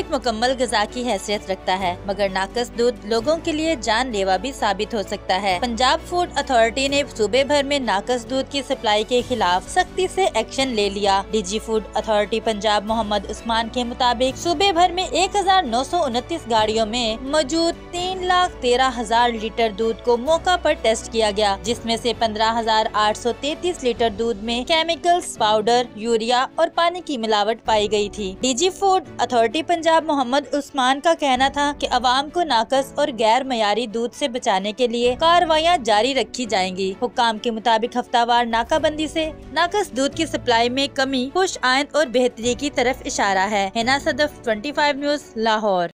एक मुकम्मल ग़िज़ा की हैसियत रखता है, मगर नाक़िस दूध लोगों के लिए जानलेवा भी साबित हो सकता है। पंजाब फूड अथॉरिटी ने सूबे भर में नाक़िस दूध की सप्लाई के खिलाफ सख्ती से एक्शन ले लिया। DG food authority Punjab Muhammad Usman के मुताबिक सूबे भर में 1929 गाड़ियों में मौजूद 3,13,000 लीटर दूध को मौका पर टेस्ट किया गया, जिसमें से 15,833 लीटर दूध में केमिकल्स, पाउडर, यूरिया और पानी की मिलावट पाई गई थी। DG food authority Punjab Muhammad Usman का कहना था कि अवाम को नाक़िस और गैर मयारी दूध से बचाने के लिए कार्रवाइयाँ जारी रखी जाएंगी। हुक्काम के मुताबिक हफ्तावार नाकाबंदी से नाक़िस दूध की सप्लाई में कमी, खुश आइंद और बेहतरी की तरफ इशारा है। हिना सदफ, 25 न्यूज़, लाहौर।